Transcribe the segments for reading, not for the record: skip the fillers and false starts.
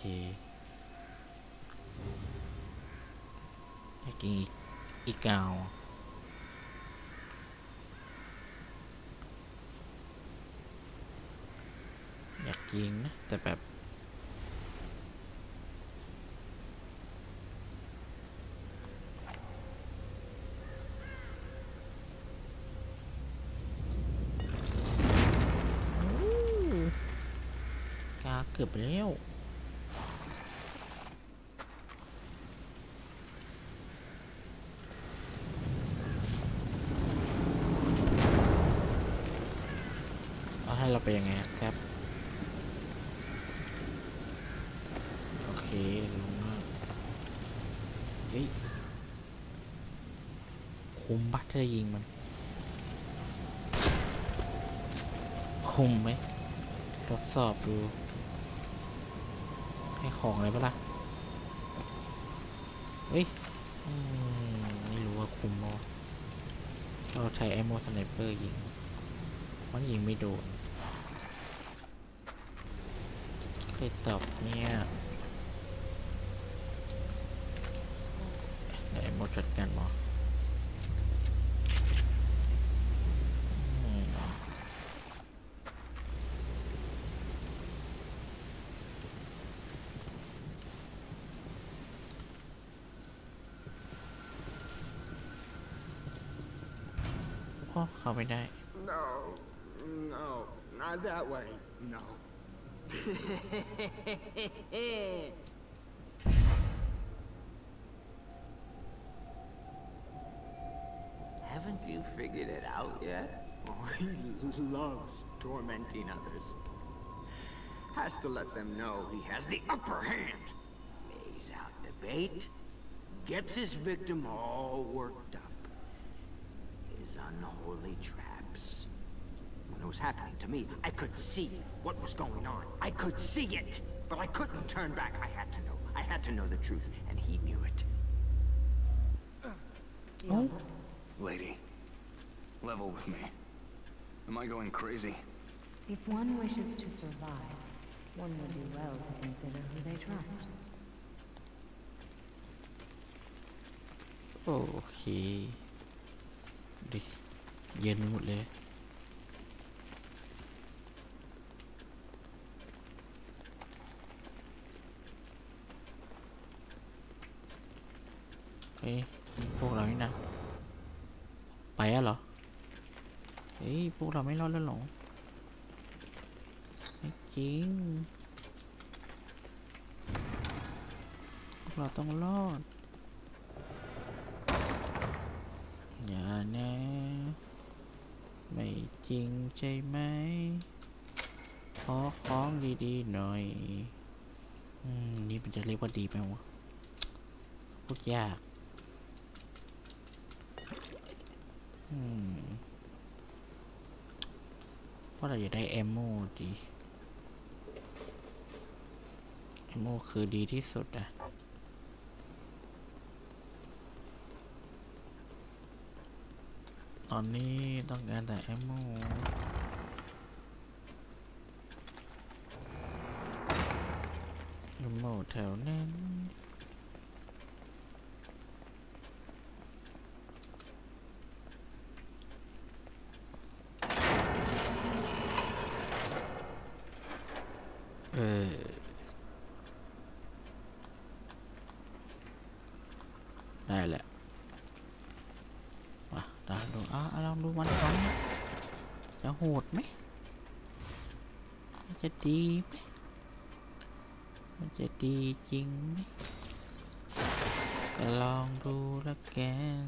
อยากกินอีกกาวอยากกินนะแต่แบบกาเกือบไปแล้วเอาให้เราไปยังไงครับโอเคลงมาเฮ้ยคุมบัตรจะยิงมันคุมไหมทดสอบดูให้ของอะไรปะล่ะเฮ้ยไม่รู้ว่าคุมมั้ยเราใช้ไอโมสไนเปอร์ยิงมันยิงไม่โดนเคยตอบเนี่ยไหนไอโมจัดการมั้งเข้าไม่ได้ No, no, not that way. No. Haven't you figured it out yet? Oh, he loves tormenting others. Has to let them know he has the upper hand. Lays out the bait, gets his victim all worked up. His unholy traps. When it was happening to me, I could see what was going on. I could see it, but I couldn't turn back. I had to know. I had to know the truth, and he knew it. Oh. Lady, level with me. Am I going crazy? If one wishes to survive, one would do well to consider who they trust. โอเคดิเย็นหมดเลยเฮ้ยพวกเรานี่นะไปอะเหรอเฮ้ยพวกเราไม่รอดแล้วหรอไม่จริงพวกเราต้องรอดอย่านะไม่จริงใช่ไหมขอของดีๆหน่อยนี่มันจะเรียกว่าดีไหมวะพูดยากว่าเราอยากได้แอมโมดีแอมโมคือดีที่สุดอะตอนนี้ต้องการแต่แอมโมแถวนั้นได้แหละมาลองดูลองดูมันก่อนจะโหดไหมมันจะดีไหมมันจะดีจริงไหมก็ลองดูละกัน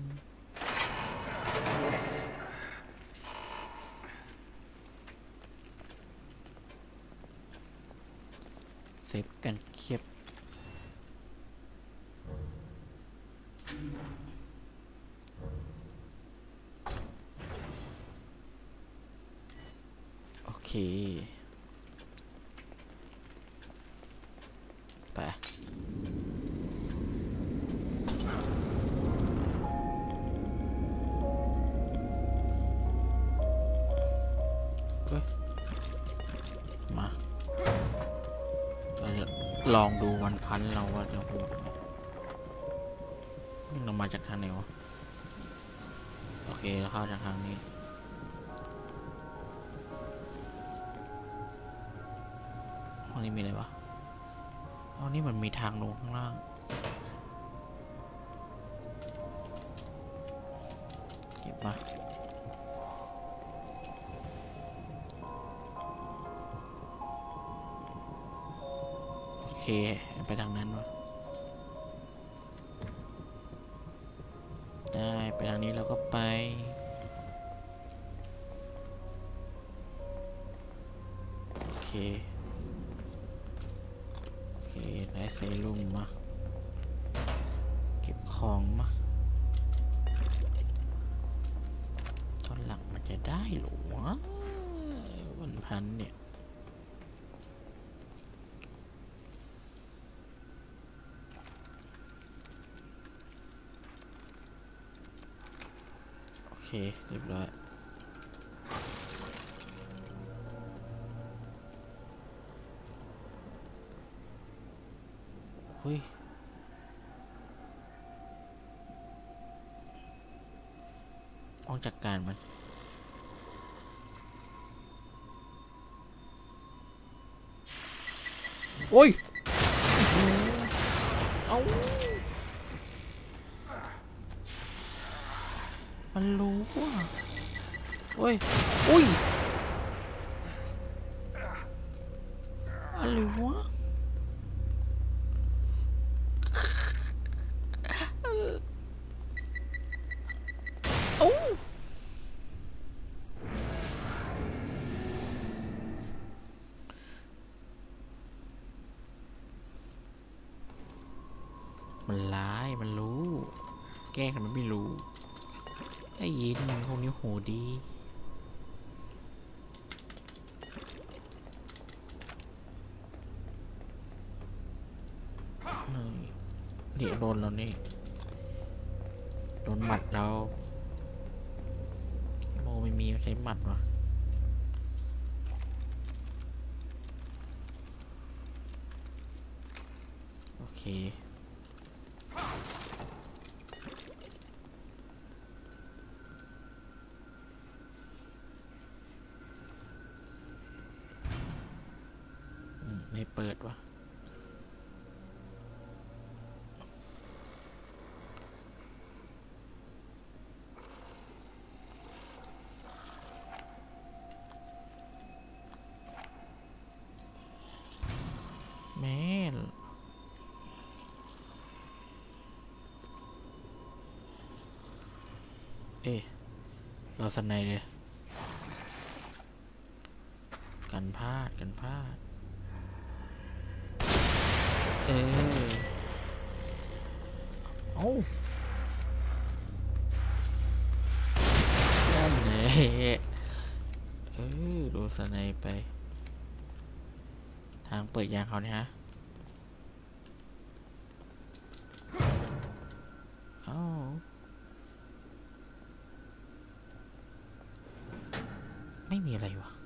เซฟกันเคียบโอเคไปมาเราจะลองดูวันพันเราว่าจะโหดไหมนี่เรามาจากทางไหนวะโอเคเราเข้าจากทางนี้ห้องนี้มีอะไรวะห้องนี้มันมีทางลงข้างล่างเก็บมาโอเคไปทางนั้นวะได้ไปทางนี้แล้วก็ไปโอเคได้เซรุ่มมาเก็บของมาตอนหลังมันจะได้หรอวะวันพันเนี่ยโอเคเรียบร้อยเฮ้ยออกจากการมันโอ้ยเอามันรู้ว่าโอ้ยอุ้ยอะไรวะโอ้มันร้ายมันรู้แกล้งทำมันไม่รู้ได้ยินพวกนี้โหดีนี่โดนเรานี่โดนหมัดเราโมไม่มีใช้หมัดวะโอเคไม่เปิดวะแม่เอ๊ะเราสนในเลยกันพลาดเออเอ้านั่นแหละดูสนในไปทางเปิดยางเขาเนี่ยฮะเอ้าไม่มีอะไรวะ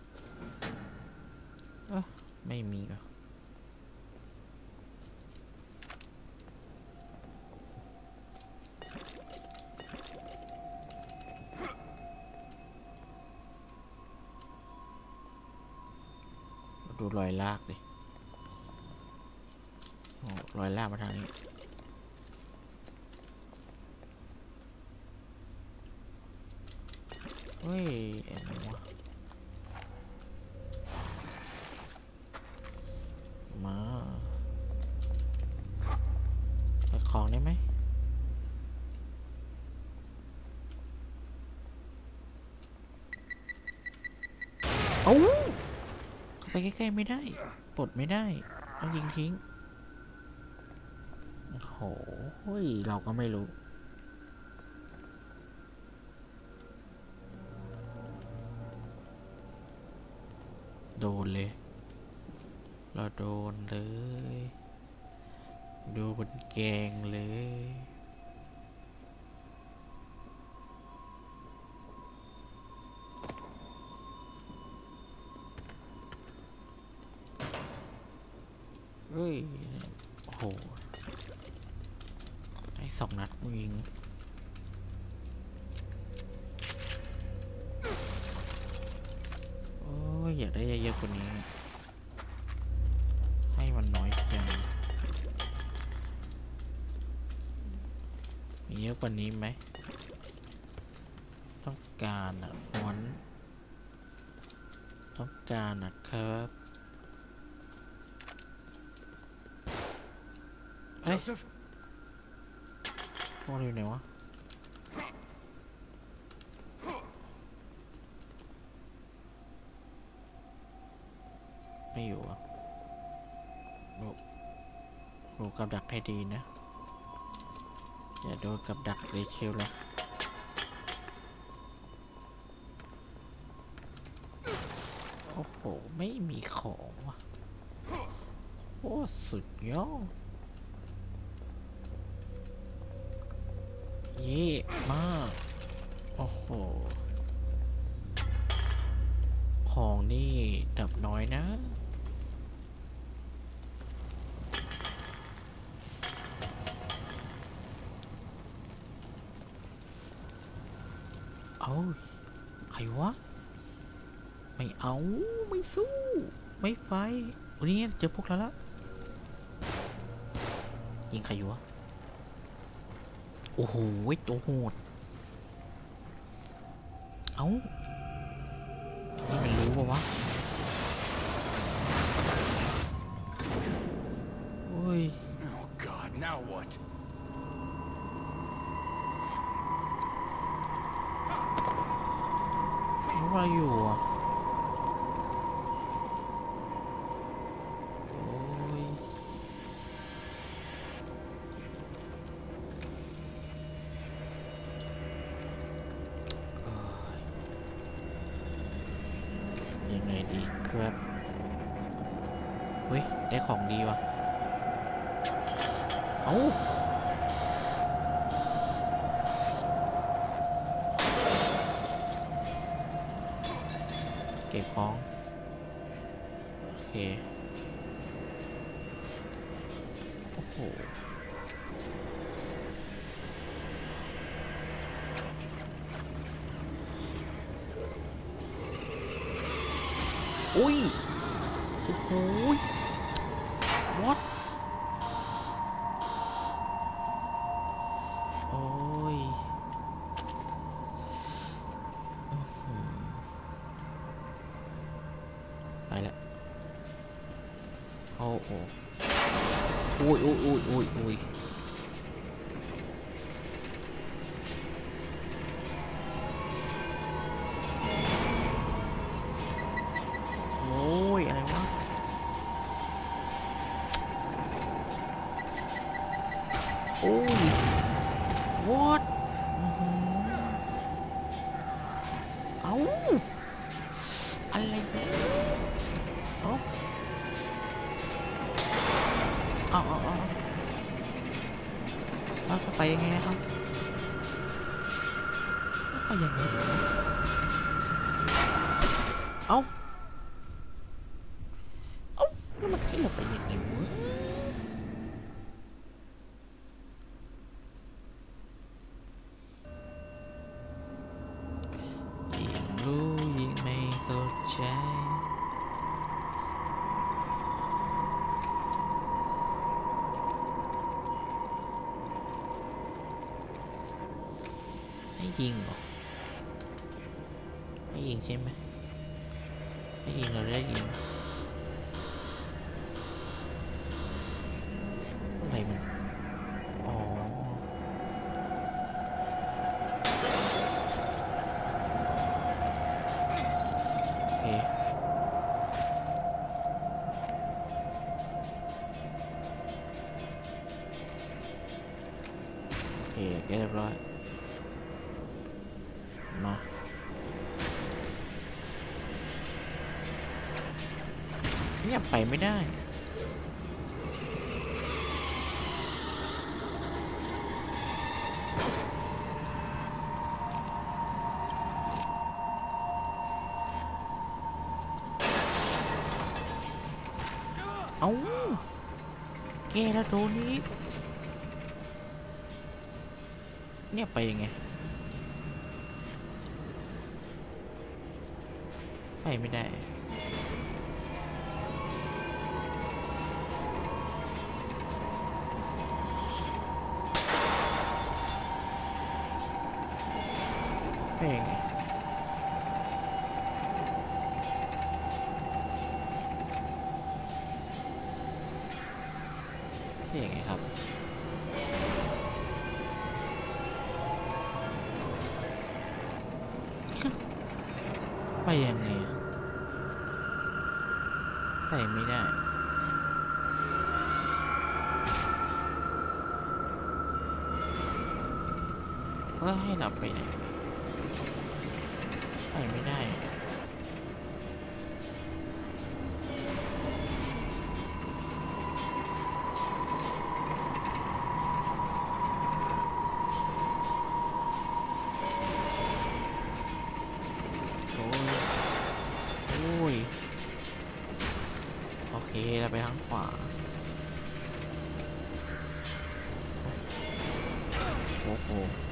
ไม่มีวะดูรอยลากดิโอ้รอยลากมาทางนี้เฮ้ยไอ้หนูมาเปิดของได้ไหมเอ้าเข้าไปใกล้ๆไม่ได้ปลดไม่ได้ต้องยิงทิ้งโอ้โหเราก็ไม่รู้โดนเลยเราโดนเลยดูบนแกงเลยเฮ้ยโอ้โหได้2 นัดยิงโอ้ยอยากได้เยอะๆกว่านี้ให้มันน้อยจังมีเยอะกว่านี้ไหมต้องการอ่ะวันต้องการนะครับเฮ้ย Joseph? พวกเราอยู่ไหนวะไม่อยู่อ่ะดูกับดักให้ดีนะอย่าโดนกับดักเรเชลเลยโอ้โหไม่มีของว่ะโคตรสุดยอดเย่มากโอ้โหของนี่ดับน้อยนะเอาใครวะไม่เอาไม่สู้ไม่ไฟวันนี้เจอพวกเราแล้วยิงใครอยู่วะโอ้โหตัวโหดเอ้านี่มันรู้ป่าวะโอ้ย Oh God, now what? รู้ว่าอยู่อ่ะโอ้ยยังไงดีครับเฮ้ยได้ของดีว่ะเอ้าเก็บของโอเคโอ้โหอุ้ยโอ้โห what โอ้ยไปแล้วโอ้โหอุ้ยอุ้ยอุ้ยอุ้ยอุ้ยโอ้ยอะไรวะโอ้ย what เอ้าอะไรเนี่ยเอ้าแล้วก็ไปยังไงครับไปยังไงเอ้าแล้วมันให้เราไปยังไงวะยิ่งรู้ยิ่งไม่เข้าใจให้ยิงเหรอให้ยิงใช่ไหมให้ยิงเราได้ยิงอะไรมันอ๋อโอเคโอเคเรียบร้อยมาเนี่ยไปไม่ได้เอ้าแก้แล้วโดนนี้เนี่ยไปยังไงไปไม่ได้ไปยังไงไปยังไงครับไปยังไงไปไม่ได้แล้วให้เราไปไหนไปไม่ได้โอ้ยโอ้ยโอเคเราไปทางขวาโอ้โห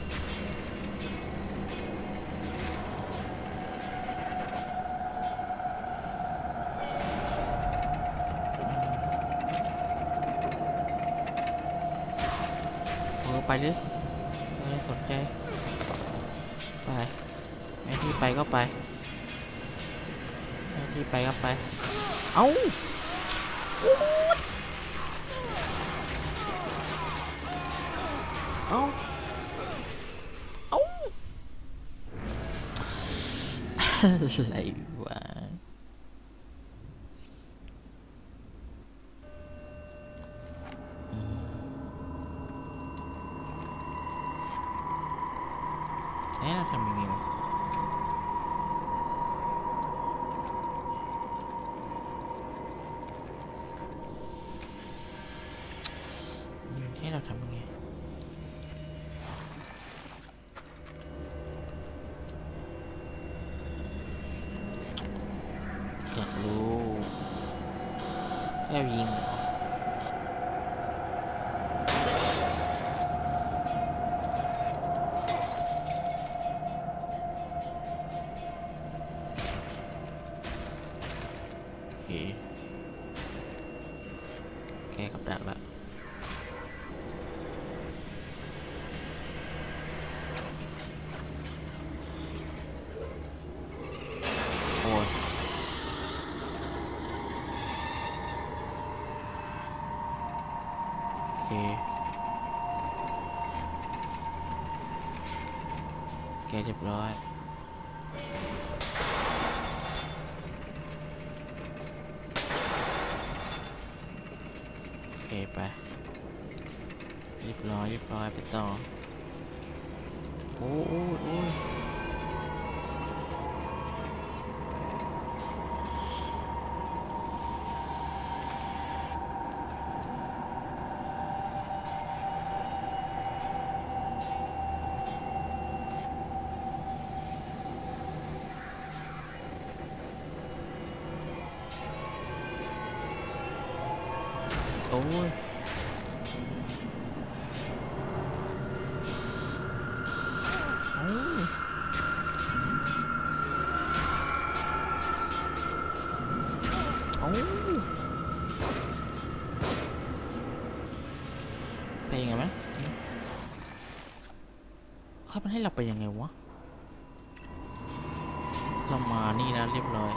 ไปเลยไม่สนใจไปไม่ที่ไปก็ไปไม่ที่ไปก็ไปเอ้าเอ้าเอ้าอะไรวะเราทำยังไงวะให้เราทำยังไงอยากรู้แล้วยิงแกกับดักละโอ้ยโอเคแกเรียบร้อยไปเรียบร้อยไปต่อโอ้โอ้โอ้ยไปยังไงมั้ยเขามันให้เราไปยังไงวะเรามานี่นะเรียบร้อย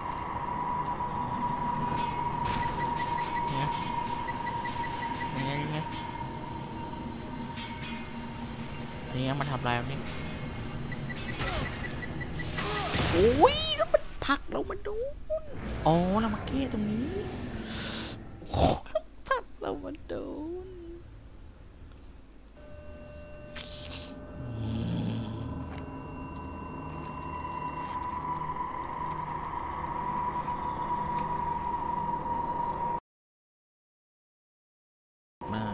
เนี่ยนี่มาทำลายแบบนี้โอ้ยแล้วมันผลักเรามาโดนอ๋อเรามาแก้ตรงนี้ผลักเรามาโดนมาก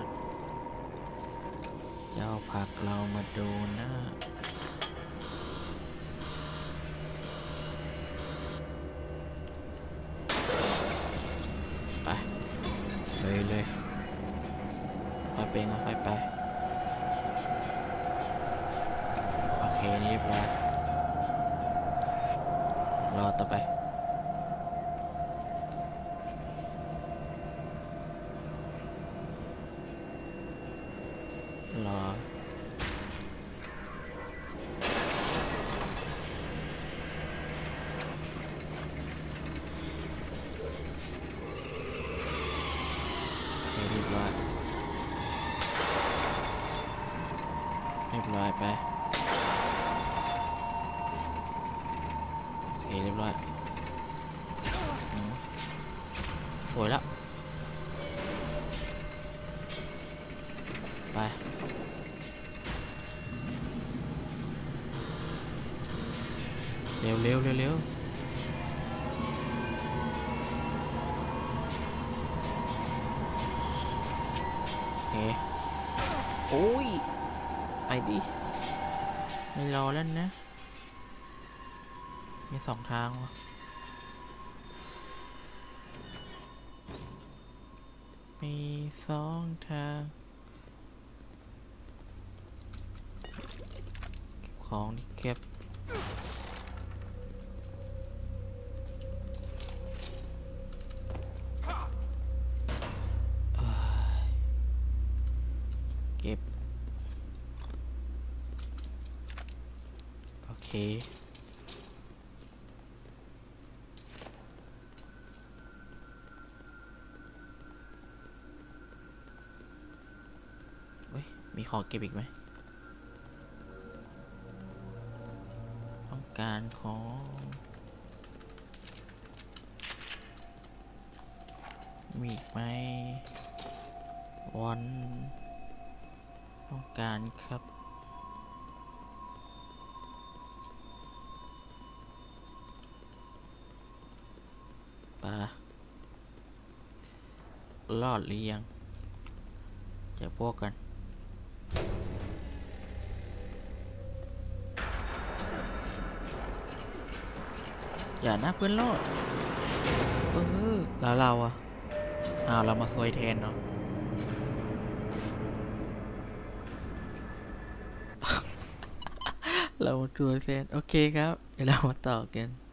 เจ้าผลักเรามาโดนนะไปเลยเป็นค่อยๆไปโอเคนี่เรียบร้อยรอต่อไปรอเรียบร้อยไปโอเคเรียบร้อยสวยแล้วไปเร็วเร็วเร็วเร็วโอเคโอ้ยไปดิไม่รอแล้วนะมีสองทางวะมีสองทางของที่เก็บเก็บโอเคเฮ้ยมีของเก็บอีกไหมต้องการของมีอีกไหมวันต้องการครับปลารอดหรือยังจะพวกกันอย่านะเพื่อนรอดแล้วเราอะเรามาซวยแทนเนาะ เรามาซวยแทนโอเคครับเดี๋ยวเรามาต่อกัน